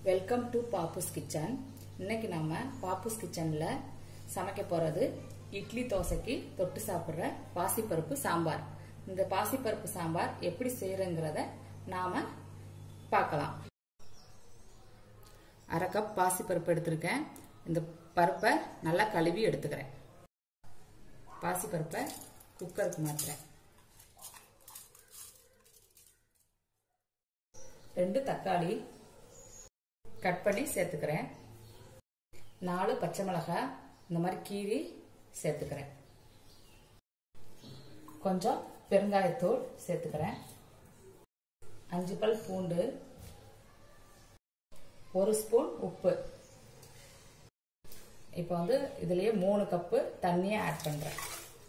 Welcome to Pappus kitchen. இன்னைக்கு நம்ம பாப்புஸ் கிச்சன்ல சமைக்க போறது இட்லி தோசைக்கு தொட்டு சாப்பிடுற பாசிப்பருப்பு சாம்பார். இந்த பாசிப்பருப்பு சாம்பார் எப்படி செய்யறங்கறத நாம பார்க்கலாம். அரை கப் பாசிப்பருப்பு எடுத்திருக்கேன். இந்த பருப்பை நல்லா கழுவி எடுத்துக்கிறேன். பாசிப்பருப்பை குக்கருக்கு மாத்துறேன். 2 தக்காளி கட் பண்ணி சேர்த்துக்கிறேன். 4 பச்சை மிளகாய் இந்த மாதிரி கீறி சேர்த்துக்கிறேன். கொஞ்சம் பெருங்காயத்தூள் சேர்த்துக்கிறேன். 5 பல் பூண்டு, 1 ஸ்பூன் உப்பு. இப்போ இதுலயே 3 கப்பு தண்ணியை ஆட் பண்றேன்.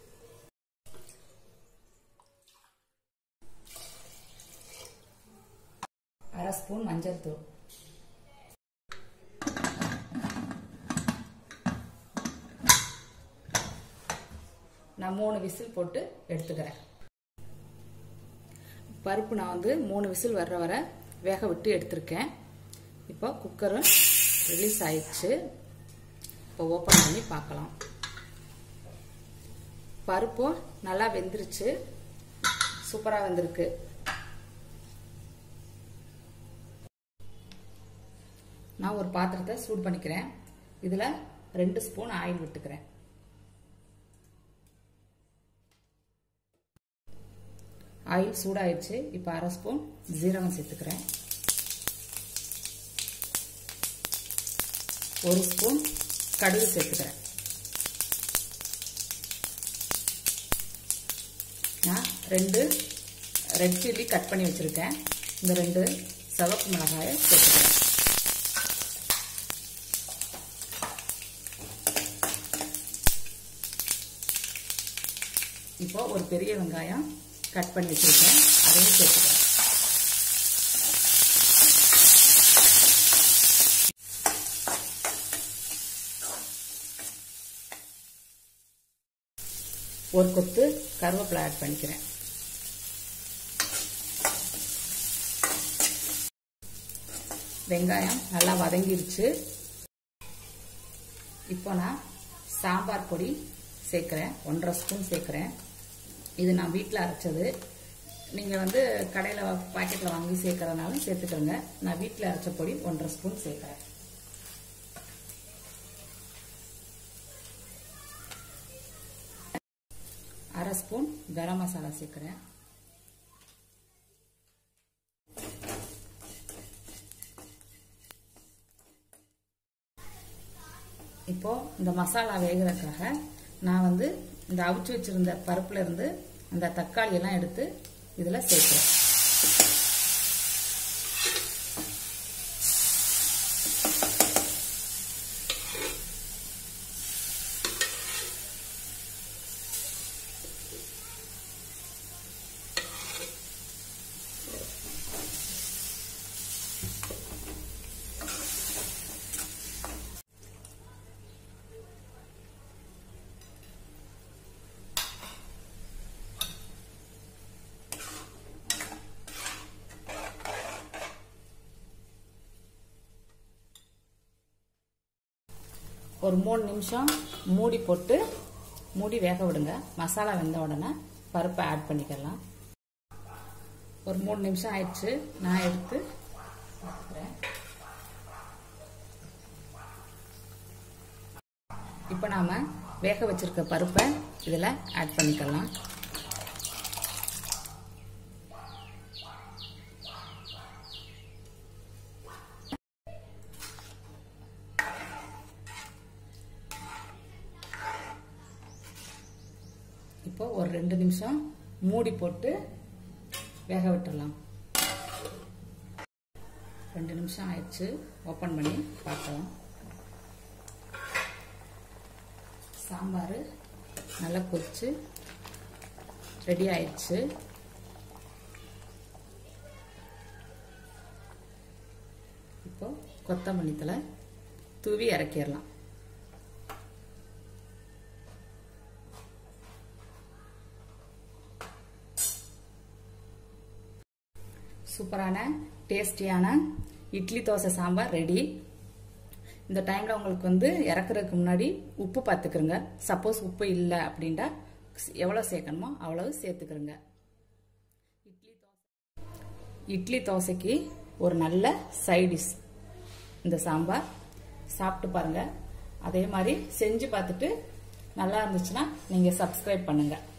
அரை ஸ்பூன் மஞ்சள் தூள், நான் 3 விசில் போட்டு எடுத்துக்கிறேன். பருப்பு நான் 3 விசில் வர்ற வரை வேக விட்டு எடுத்திருக்கேன். இப்போ குக்கரும் ரிலீஸ் ஆயிடுச்சு. இப்போ ஓப்பன் பண்ணி பார்க்கலாம். பருப்பும் நல்லா வெந்துருச்சு, சூப்பரா வந்திருக்கு. நான் ஒரு பாத்திரத்தை சூடு பண்ணிக்கிறேன். இதுல 2 ஸ்பூன் ஆயில் விட்டுக்கிறேன். ஆயில் சூடாயிடுச்சு. இப்போ அரை ஸ்பூன் ஜீரகம் சேர்த்துக்கிறேன். 1 ஸ்பூன் கடுகு சேர்த்துக்கிறேன். நான் 2 ரெட் சில்லி கட் பண்ணி வச்சிருக்கேன். இந்த 2 சிவப்பு மிளகாயை சேர்த்துக்கிறேன். இப்போ ஒரு பெரிய வெங்காயம் கட் பண்ணி வச்சிருக்கேன், அதையும் சேர்த்துக்கிறேன். ஒரு கொத்து கருவேப்பிலை ஆட் பண்ணிக்கிறேன். வெங்காயம் நல்லா வதங்கிருச்சு. இப்போ நான் சாம்பார் பொடி சேர்க்கிறேன். 1.5 ஸ்பூன் சேர்க்கிறேன். இது நான் வீட்டில் அரைச்சது. நீங்கள் கடையில் பாக்கெட்டில் வாங்கி சேர்க்கறதுனாலும் சேர்த்துக்கோங்க. நான் வீட்டில் அரைச்ச பொடி 1.5 ஸ்பூன் சேர்க்கிறேன். அரை ஸ்பூன் கரம் மசாலா சேர்க்கிறேன். இப்போ இந்த மசாலா வேகிறதுக்காக நான் இந்த அவிச்சு வச்சிருந்த பருப்புல இருந்து அந்த தக்காளி எல்லாம் எடுத்து இதுல சேர்க்கிறேன். ஒரு 3 நிமிஷம் மூடி போட்டு மூடி வேக விடுங்க. மசாலா வெந்த உடனே பருப்பை ஆட் பண்ணிக்கலாம். ஒரு 3 நிமிஷம் ஆயிடுச்சு. நான் எடுத்து வைக்கிறேன். இப்போ நாம வேக வச்சிருக்க பருப்பை இதுல ஆட் பண்ணிக்கலாம். இப்போ ஒரு 2 நிமிஷம் மூடி போட்டு வேக விட்டுறலாம். 2 நிமிஷம் ஆயிடுச்சு. ஓபன் பண்ணி பார்க்கலாம். சாம்பார் நல்லா கொதிச்சு ரெடி ஆயிடுச்சு. இப்போ கொத்தமல்லி தழை தூவி இறக்கிடலாம். சூப்பரான டேஸ்டியான இட்லி தோசை சாம்பார் ரெடி. இந்த டைம்ல உங்களுக்கு இறக்குறதுக்கு முன்னாடி உப்பு பார்த்துக்கிறங்க. சப்போஸ் உப்பு இல்லை அப்படின்னா எவ்வளவு சேர்க்கணுமோ அவ்வளவு சேர்த்துக்கிறங்க. இட்லி தோசைக்கு ஒரு நல்ல சைடிஷ் இந்த சாம்பார். சாப்பிட்டு பாருங்க. அதே மாதிரி செஞ்சு பார்த்துட்டு நல்லா இருந்துச்சுன்னா நீங்க சப்ஸ்கிரைப் பண்ணுங்க.